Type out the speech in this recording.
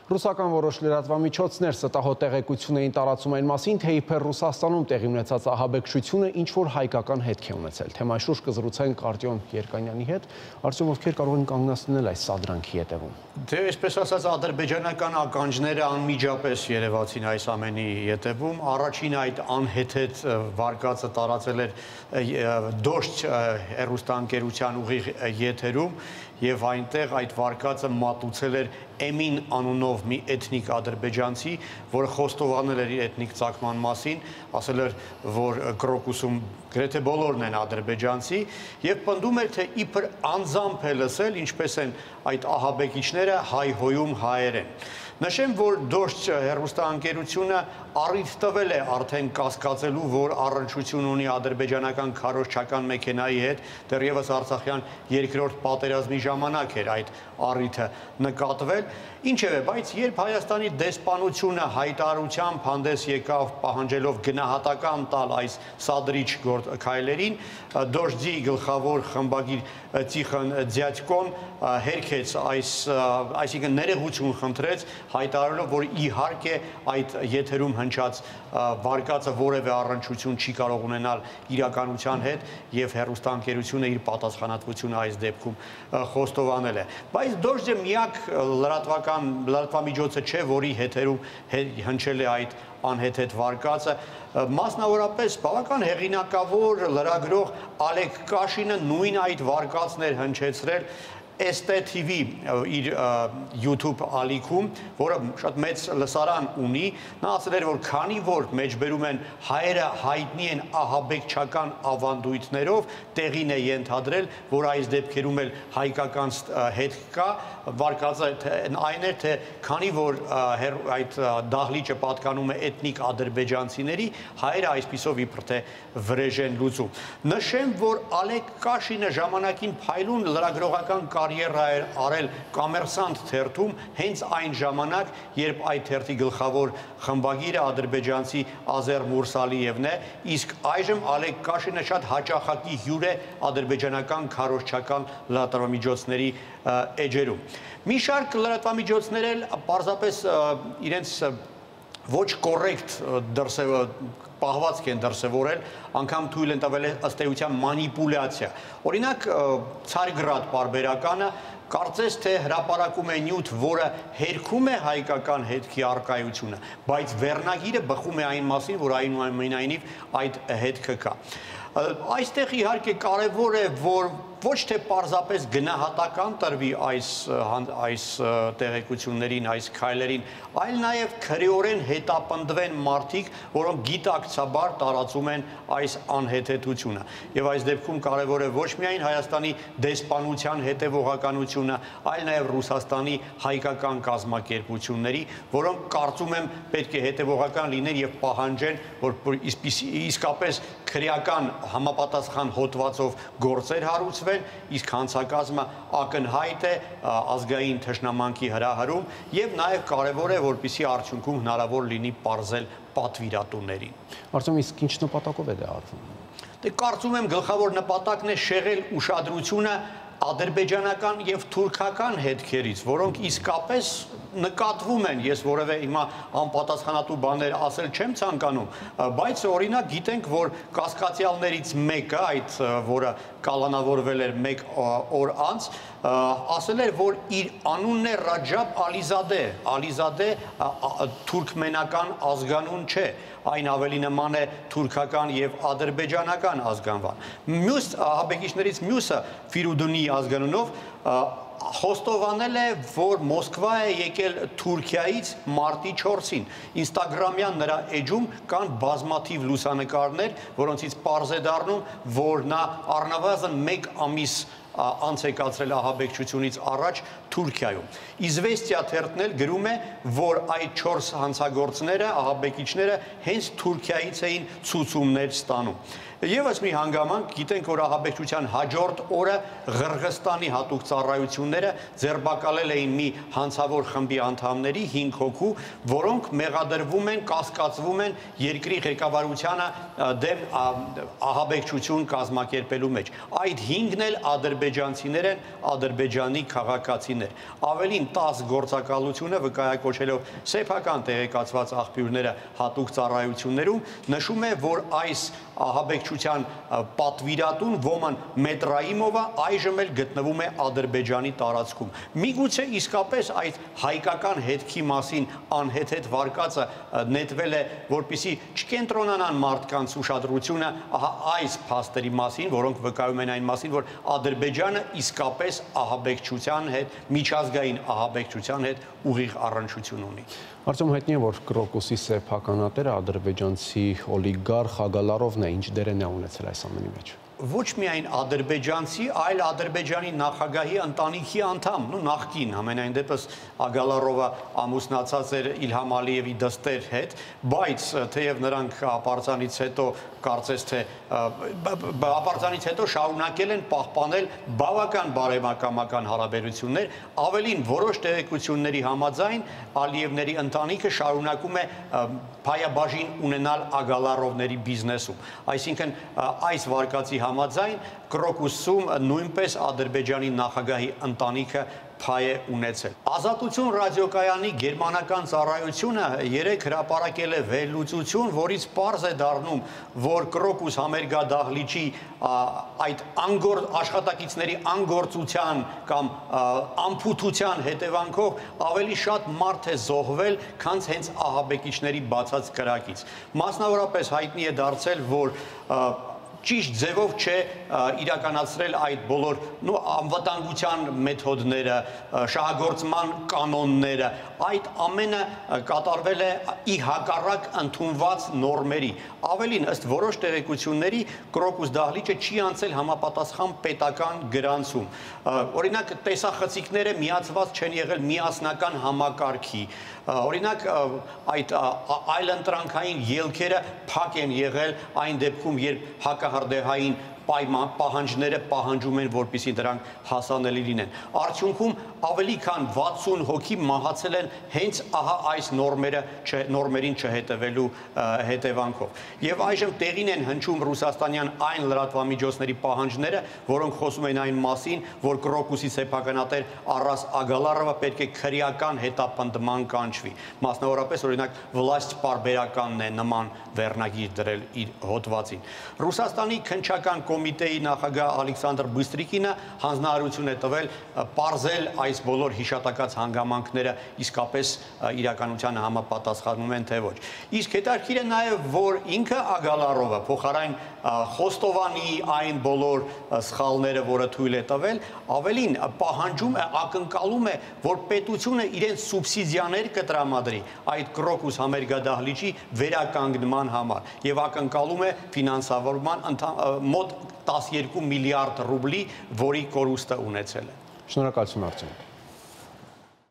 Ռուսական որոշ լրատվամիջոցներ ստահոդ տեղեկություն էին տարածում այն մասին, թե իբր Ռուսաստանում տեղի ունեցած ահաբեկչությունը ինչ-որ հայկական հետք է ունեցել։ Թեմայի շուրջ կզրուցենք Արտյոմ Երկանյանի հետ։ Արտյոմ, ովքեր կարող են կանգնեցնել այս սադրանքի հետևում։ Դե այսպես ասած, ադրբեջանական ականջները անմիջապես երևացին այս ամենի հետևում։ Առաջին այդ անհեթեթ վարկածը տարածել էր Դոշտ հեռուստաընկերության ուղիղ եթերում եւ այնտեղ այդ վարկածը մատուցել էր Էմին անունով մի էթնիկ ադրբեջանցի, որը խոստովանել էր իր էթնիկ ծագման մասին, ասել էր, որ Կրոկուսում գրեթե բոլորն են ադրբեջանցի եւ պնդում էր, թե իբր անձամբ է լսել, ինչպես են այդ ահաբեկիչները հայհոյում հայերեն։ Նշեմ, որ Դոշտ հեռուստաընկերությունը առիթ տվել է արդեն կասկածելու, որ առնչություն ունի ադրբեջանական քարոզչական մեքենայի հետ, դեռևս Արցախյան երկրորդ պատերազմի ժամանակ էր այդ առիթը նկատվել։ Ինչևէ, բայց երբ Հայաստանի դեսպանությունը հայտարարությամբ հանդես եկավ պահանջելով գնահատական տալ այս սադրիչ քայլերին, Դոշտի գլխավոր խմբագիր Տիխոն Ձյադկոն հերքեց այսինքն ներողություն խնդրեց, հայտարարելով, որ իհարկե այդ եթերում հնչած վարկածը որևէ առնչություն չի կարող ունենալ իրականության հետ եւ հեռուստաընկերությունը իր պատասխանատվությունը այս դեպքում խոստովանել է։ Բայց Դոշտը միակ լրատվամիջոցը չէ, որի եթերում հնչել է այդ անհեթեթ վարկածը, մասնավորապես բավական հեղինակավոր լրագրող Ալեք Կաշինը նույն այդ վարկածն էր հնչեցրել STTV իր YouTube ալիքում, որը շատ մեծ լսարան ունի, նա ասել էր, որ քանի որ մեջբերում են հայերը հայտնի են ահաբեկչական ավանդույթներով, տեղին է ենթադրել, որ այս դեպքերում էլ հայկական հետք կա, վարկածը այն էր, թե քանի որ այդ դահլիճը պատկանում է էթնիկ ադրբեջանցիների, հայերը այսպիսով իբր թե վրեժ են լուծում։ Նշեմ, որ Ալեք Կաշինը ժամանակին փայլուն լրագրողական կարիերա էր արել Կոմերսանտ թերթում հենց այն ժամանակ, երբ այդ թերթի գլխավոր խմբագիրը ադրբեջանցի Ազեր Մուրսալիևն է, իսկ այժմ Ալեք Կաշինը շատ հաճախակի հյուր է ադրբեջանական քարոզչական լրատվամիջոցների էջերում։ Մի շարք լրատվամիջոցներ էլ պարզապես իրենց ոչ կոռեկտ պահվածք են դրսևորել, անգամ թույլ են տվել ըստ էության մանիպուլյացիա։ Օրինակ, Ցարգրադ պարբերականը կարծես թե հրապարակում է նյութ, որը հերքում է հայկական հետքի առկայությունը, բայց վերնագիրը բխում է այն մասին, որ այնուամենայնիվ այդ հետքը կա։ Այստեղ իհարկե կարևոր է, որ ոչ թե պարզապես գնահատական տրվի այս տեղեկություններին, այս քայլերին, այլ նաև քրեորեն հետապնդվեն մարդիկ, որոնք գիտակցաբար տարածում են այս անհեթեթությունը։ Եվ այս դեպքում կարևոր է ոչ միայն Հայաստանի դեսպանության հետևողականությունը, այլ նաև Ռուսաստանի հայկական կազմակերպությունների, որոնք կարծում եմ պետք է հետևողական լինեն եւ պահանջեն, որ իսկապես քրեական համապատասխան հոդվածով գործեր հարուցվեն, իսկ հանցակազմը ակնհայտ է ազգային թշնամանքի հրահրում եւ նաեւ կարեւոր է, որպեսզի արդյունքում հնարավոր լինի պարզել պատվիրատուներին։ Արտյոմ, իսկ ինչ նպատակով է դա արվում։ Դե կարծում եմ գլխավոր նպատակն է շեղել ուշադրությունը ադրբեջանական եւ թուրքական հետքերից, որոնք իսկապես նկատվում են, ես որևէ հիմա անպատասխանատու բաներ ասել չեմ ցանկանում, բայց օրինակ գիտենք, որ կասկածյալներից մեկը, այդ որը կալանավորվել էր մեկ օր անց, ասել էր, որ իր անունն է Ռաջաբ Ալիզադե թուրքմենական ազգանուն չէ, այն ավելի նման է թուրքական եւ ադրբեջանական ազգանվան։ Մյուս ահաբեկիչներից մյուսը Ֆիրուդունի ազգանունով խոստովանել է, որ Մոսկվա է եկել Թուրքիայից մարտի 4-ին։ Ինստագրամյան նրա էջում կան բազմաթիվ լուսանկարներ, որոնցից պարզ է դառնում, որ նա առնվազն 1 ամիս անց է կացրել ահաբեկչությունից առաջ Թուրքիայում։ Իզվեստիա թերթն էլ գրում է, որ այդ 4 հանցագործները, ահաբեկիչները հենց Թուրքիայից էին ցուցումներ ստանում։ Եվս մի հանգամանք, գիտենք, որ ահաբեկչության հաջորդ օրը Ղրղստանի հատուկ ծառայությունները ձերբակալել էին մի հանցավոր խմբի անդամների 5 հոգու, որոնք մեղադրվում են, կասկածվում են երկրի ղեկավարությանը դեմ ահաբեկչություն կազմակերպելու մեջ։ Այդ 5-ն էլ ադրբեջանցիներ են, ադրբեջանի քաղաքացիներ։ տարիներ։ Ավելին 10 գործակալությունը վկայակոչելով սեփական տեղեկացված աղբյուրները հատուկ ծառայություններում նշում է, որ այս ահաբեկչության պատվիրատուն Ոման Մետրայիմովը այժմ էլ գտնվում է Ադրբեջանի տարածքում։ Միգուցե իսկապես այդ հայկական հետքի մասին անհեթեթ վարկածը նետվել է, որպեսզի չկենտրոնանան մարդկանց ուշադրությունը այս փաստերի մասին, որոնք վկայում են այն մասին, որ Ադրբեջանը իսկապես ահաբեկչության հետ, միջազգային ահաբեկչության հետ ուղիղ առնչություն ունի։ Արդյոք հայտնի է, որ Կրոկուսի սեփականատերը ադրբեջանցի օլիգարխ Ագալարովն է, ինչ դեր է նա ունեցել այս ամենի մեջ։ Ոչ միայն ադրբեջանցի, այլ Ադրբեջանի նախագահի ընտանիքի անդամ, նախկին, համենայն դեպս Ագալարովը ամուսնացած էր Իլհամ Ալիևի դստեր հետ, բայց թեև նրանք ապարձանից հետո կարծես թե ապարձանից հետո շարունակել են պահպանել բավական բարեմակամական հարաբերություններ, ավելին որոշ տեղեկությունների համաձայն Ալիևների ընտանիքը շարունակում է փայաբաժին ունենալ Ագալարովների բիզնեսում, այսինքն այս վարկածի համաձայն Կրոկուսում նույնպես Ադրբեջանի նախագահի ընտանիքը փայ է ունեցել։ Ազատություն ռադիոկայանի գերմանական ծառայությունը երեկ հրապարակել է վերլուծություն, որից պարզ է դառնում, որ Կրոկուս համերգադահլիճի այդ աշխատակիցների անգործության կամ անփութության հետևանքով ավելի շատ մարդ է զոհվել, քան հենց ահաբեկիչների բացած կրակից։ Մասնավորապես հայտնի է դարձել, որ ճիշտ ձևով չէ իրականացրել այդ բոլոր անվտանգության մեթոդները, շահագործման կանոնները, այդ ամենը կատարվել է ի հակառակ ընդունված նորմերի։ Ավելին, ըստ որոշ տեղեկությունների, Կրոկուս դահլիճը չի անցել համապատասխան պետական գրանցում։ Օրինակ, տեսախցիկները միացված չեն եղել միասնական համակարգի։ Օրինակ, այդ այլընտրանքային ելքերը փակ են եղել այն դեպքում, երբ հակահրդեհային պահանջները պահանջում են, որպեսզի դրանք հասանելի լինեն։ Արդյունքում ավելի քան 60 հոգի մահացել են հենց ահա այս նորմերին չհետևելու հետևանքով։ Եվ այժմ տեղին են հնչում ռուսաստանյան այն լրատվամիջոցների պահանջները, որոնք խոսում են այն մասին, որ Կրոկուսի սեփականատեր Արաս Ագալարովը պետք է քրեական հետապնդման կանչվի։ Մասնավորապես, օրինակ, Վլաստ պարբերականն է նման վերնագիր դրել իր հոդվածին։ Ռուսաստանի քննչական կոմիտեի նախագահ Ալեքսանդր Բիստրիկինը հանձնարարություն է տվել պարզել այս բոլոր հիշատակած հանգամանքները իսկապես իրականությանը համապատասխանում են թե ոչ։ Իսկ հետաքրքիր է նաև, որ ինքը Ագալարովը փոխարեն խոստովանի այն բոլոր սխալները, որը թույլ է տվել, ավելին պահանջում է, ակնկալում է, որ պետությունը իրենց սուբսիդիաներ կտրամադրի այդ Կրոկուս համերգադահլիճի վերականգնման համար եւ ակնկալում է ֆինանսավորման մոտ 12 միլիարդ ռուբլի, որի կորուստը ունեցել է։ Շնորհակալություն, Արտем։